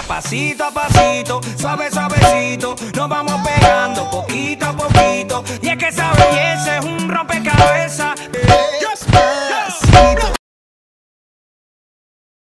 pasito a pasito, suave suavecito, nos vamos pegando poquito a poquito. Y es que esa belleza es un rompecabezas.